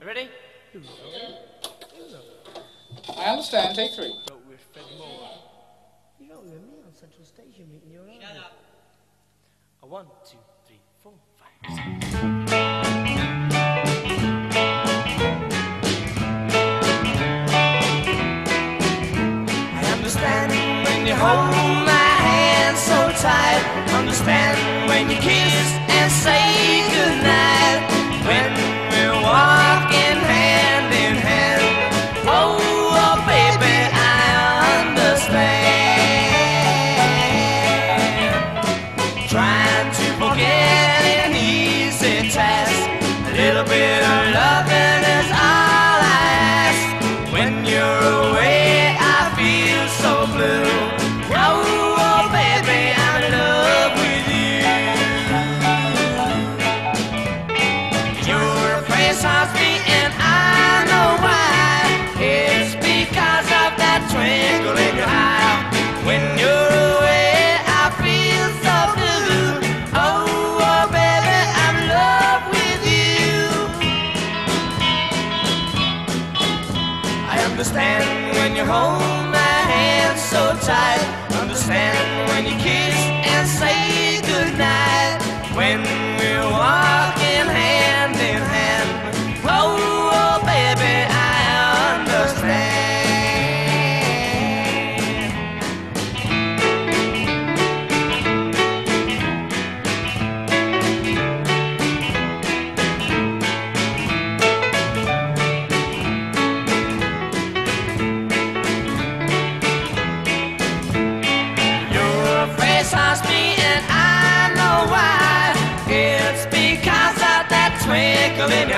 Ready? I understand. Take 3. But with Fred Moore. You don't hear me on Central Station meeting your own. Shut up. 1, 2, 3, 4, 5, 6. I understand when you hold my hand so tight. Understand when you kiss and say goodnight. When we're walking hand in hand. Oh, oh baby, I understand. Trying to forget an easy task. A little bit of loving is all I ask. When you're away, I feel so blue. Oh, oh baby, I'm in love with you. Your face haunts me and I know why. It's because of that twinkle in your eye. When you're away, I feel so blue. Oh, oh baby, I'm in love with you. I understand when you hold my hand so tight. Understand when you kiss and say goodnight. When we're walking hand in hand. Oh, oh baby, I understand. Your face haunts me and I know why. It's because of that twinkle in your